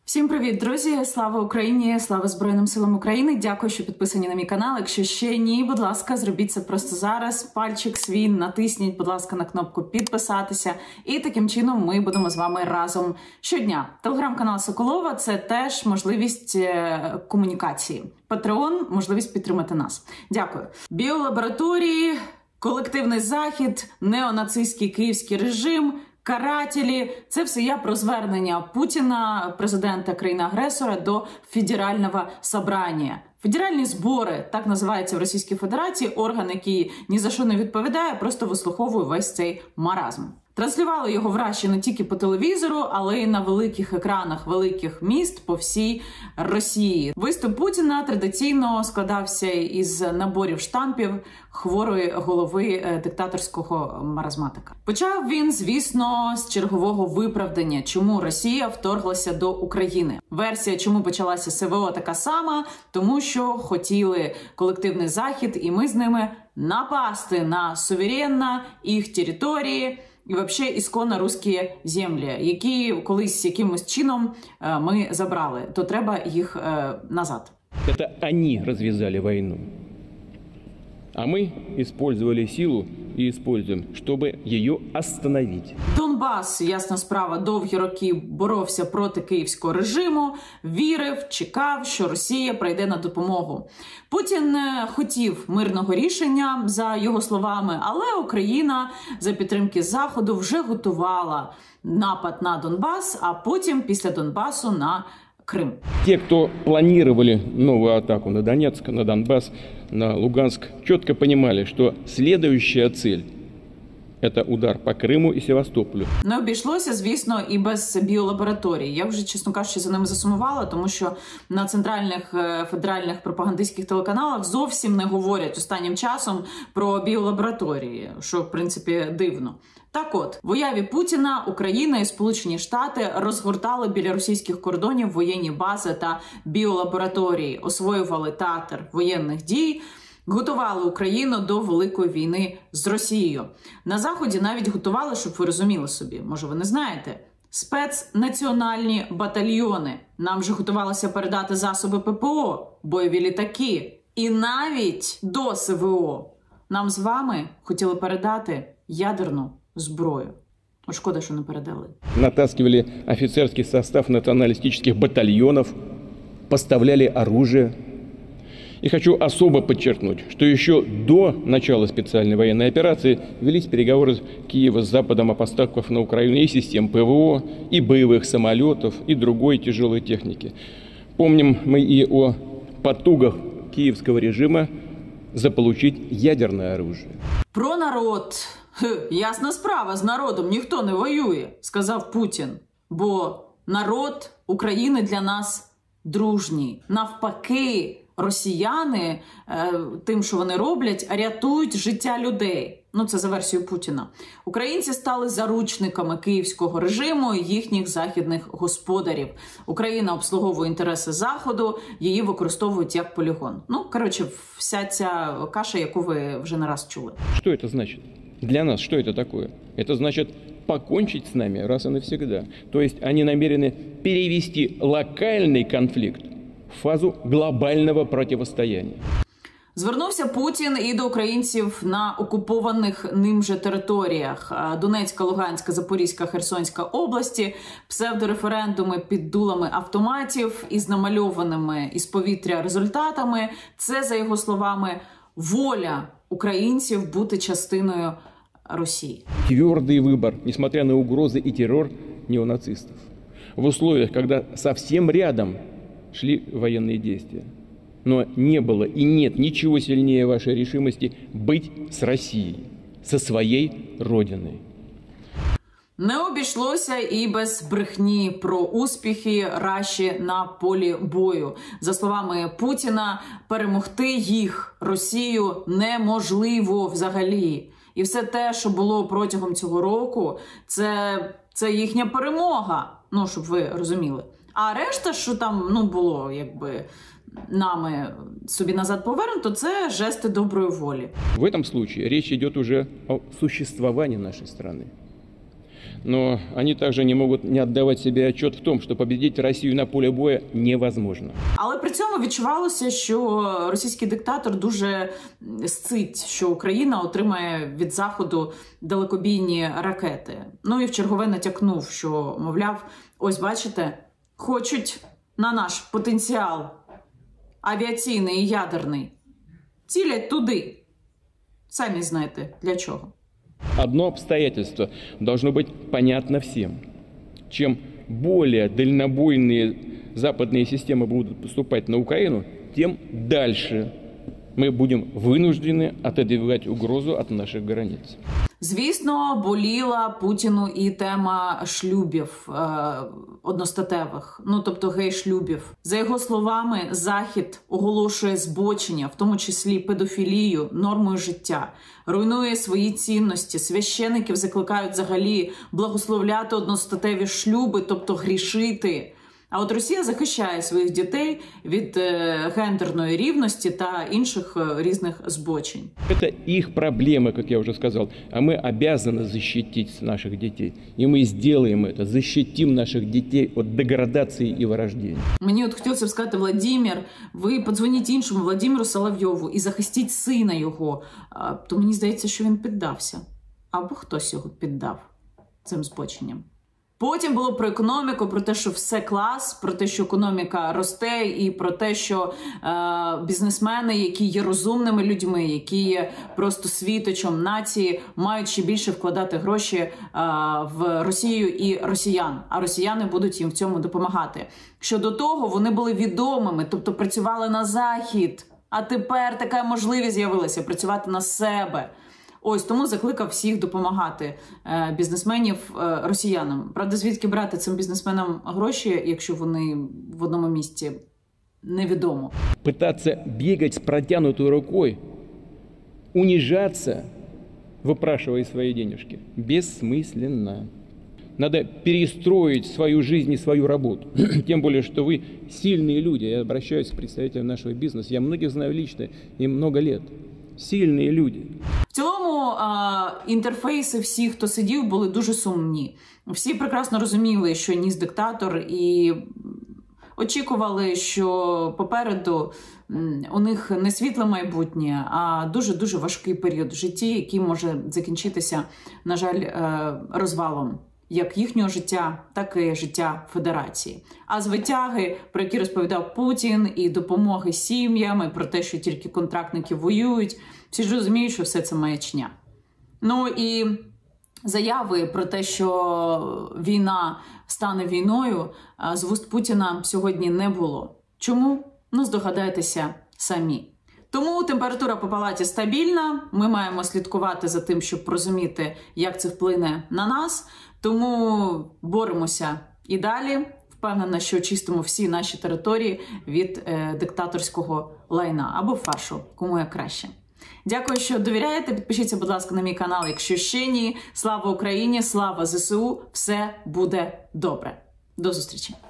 Всім привіт, друзі! Слава Україні! Слава Збройним силам України! Дякую, що підписані на мій канал. Якщо ще ні, будь ласка, зробіть це просто зараз. Пальчик свій натисніть, будь ласка, на кнопку підписатися. І таким чином ми будемо з вами разом щодня. Телеграм-канал Соколова – це теж можливість комунікації. Патреон – можливість підтримати нас. Дякую. Біолабораторії, колективний захід, неонацистський київський режим – карателі – це все я про звернення Путіна, президента країни-агресора, до Федерального собрання. Федеральні збори, так називається в Російській Федерації, орган, який ні за що не відповідає, просто вислуховує весь цей маразм. Транслювали його в Раші не тільки по телевізору, але й на великих екранах великих міст по всій Росії. Виступ Путіна традиційно складався із наборів штампів хворої голови диктаторського маразматика. Почав він, звісно, з чергового виправдання, чому Росія вторглася до України. Версія, чому почалася СВО, така сама, тому що хотіли колективний захід, і ми з ними напасти на суверенна їх території, і взагалі ісконно русські землі, які колись якимось чином ми забрали, то треба їх назад. Це вони розв'язали війну, а ми використовували силу і використовуємо, щоб її остановити. Донбас, ясна справа, довгі роки боровся проти київського режиму, вірив, чекав, що Росія прийде на допомогу. Путін хотів мирного рішення, за його словами, але Україна за підтримки Заходу вже готувала напад на Донбас, а потім після Донбасу на Крым. Те, кто планировали новую атаку на Донецк, на Донбасс, на Луганск, четко понимали, что следующая цель – это удар по Криму і Севастополю. Не обійшлося, звісно, і без біолабораторій. Я вже, чесно кажучи, за ними засумувала, тому що на центральних федеральних пропагандистських телеканалах зовсім не говорять останнім часом про біолабораторії, що, в принципі, дивно. Так от, в уяві Путіна Україна і Сполучені Штати розгортали біля російських кордонів воєнні бази та біолабораторії, освоювали театр воєнних дій, готували Україну до великої війни з Росією. На Заході навіть готували, щоб ви розуміли собі, може ви не знаєте, спецнаціональні батальйони. Нам же готувалося передати засоби ППО, бойові літаки. І навіть до СВО нам з вами хотіли передати ядерну зброю. Шкода, що не передали. Натаскивали офицерский состав националистических батальонов, поставляли оружие. И хочу особо подчеркнуть, что еще до начала специальной военной операции велись переговоры Киева с Западом о поставках на Украину и систем ПВО, и боевых самолетов, и другой тяжелой техники. Помним мы и о потугах киевского режима заполучить ядерное оружие. Про народ. Ясна справа, з народом ніхто не воює, сказав Путін. Бо народ України для нас дружній. Навпаки, росіяни тим, що вони роблять, рятують життя людей. Ну, це за версією Путіна. Українці стали заручниками київського режиму і їхніх західних господарів. Україна обслуговує інтереси Заходу, її використовують як полігон. Ну, коротше, вся ця каша, яку ви вже не раз чули. Що це значить? Для нас что это такое? Это значит покончить с нами раз и навсегда. То есть они намерены перевести локальный конфликт в фазу глобального противостояния. Звернувся Путін і до українців на окупованих ним же територіях. Донецька, Луганська, Запорізька, Херсонська області, псевдореферендуми під дулами автоматів із намальованими із повітря результатами. Це, за його словами, воля українців бути частиною России. Твердый выбор, несмотря на угрозы и террор неонацистов. В условиях, когда совсем рядом шли военные действия. Но не было и нет ничего сильнее вашей решимости быть с Россией, со своей родиной. Не обійшлося і без брехні про успіхи Раші на полі бою. За словами Путіна, перемогти їх, Росію, неможливо взагалі. І все те, що було протягом цього року, це їхня перемога. Ну, щоб ви розуміли. А решта, що там, було, якби, нами собі назад повернуто, це жести доброї волі. В этом случае речь идет уже о существовании нашей страны. Но они также не могут не отдавать себе отчет в том, что победить Россию на поле боя невозможно. Але при цьому відчувалося, що російський диктатор дуже сцить, що Україна отримає від Заходу далекобійні ракети. Ну і в чергове натякнув, що, мовляв, ось бачите, хочуть на наш потенціал авіаційний і ядерний. Цілять туди. Самі знаєте, для чого. Одно обстоятельство должно быть понятно всем. Чем более дальнобойные западные системы будут поступать на Украину, тем дальше мы будем вынуждены отодвигать угрозу от наших границ. Звісно, боліла Путіну і тема шлюбів одностатевих, ну тобто гей-шлюбів. За його словами, Захід оголошує збочення, в тому числі педофілію, нормою життя, руйнує свої цінності, священиків закликають взагалі благословляти одностатеві шлюби, тобто грішити. А от Росія захищає своїх дітей від гендерної рівності та інших різних збочень. Это их проблемы, как я уже сказал, а мы обязаны защитить наших детей. И мы сделаем это, защитим наших детей от деградации и вырождения. Мені от хотілося б сказати, Владимир, ви подзвоніть іншому Владимиру Соловйову і захистіть сина його. То мені здається, що він піддався. Або хтось його піддав цим збоченням. Потім було про економіку, про те, що все клас, про те, що економіка росте, і про те, що бізнесмени, які є розумними людьми, які є просто світочом нації, мають ще більше вкладати гроші в Росію і росіян, а росіяни будуть їм в цьому допомагати. Щодо того, вони були відомими, тобто працювали на Захід, а тепер така можливість з'явилася працювати на себе. Ось, тому закликав всіх допомагати бізнесменів росіянам. Правда, звідки брати цим бізнесменам гроші, якщо вони в одному місці, невідомо. Пытаться бегать с протянутой рукой, унижаться, выпрашивая свои денежки, бессмысленно. Надо перестроить свою жизнь и свою работу. Тем более, что вы сильные люди. Я обращаюсь к представителям нашего бизнеса. Я многих знаю лично, им много лет. Сильні люди. В цілому інтерфейси всіх, хто сидів, були дуже сумні. Всі прекрасно розуміли, що ніс диктатор, і очікували, що попереду у них не світле майбутнє, а дуже-дуже важкий період в житті, який може закінчитися, на жаль, розвалом. Як їхнього життя, так і життя Федерації. А звитяги, про які розповідав Путін, і допомоги сім'ям, і про те, що тільки контрактники воюють, всі ж розуміють, що все це маячня. Ну і заяви про те, що війна стане війною, з вуст Путіна сьогодні не було. Чому? Ну, здогадайтеся самі. Тому температура по палаті стабільна, ми маємо слідкувати за тим, щоб розуміти, як це вплине на нас. Тому боремося і далі. Впевнена, що очистимо всі наші території від диктаторського лайна або фаршу, кому як краще. Дякую, що довіряєте. Підпишіться, будь ласка, на мій канал, якщо ще ні. Слава Україні, слава ЗСУ, все буде добре. До зустрічі!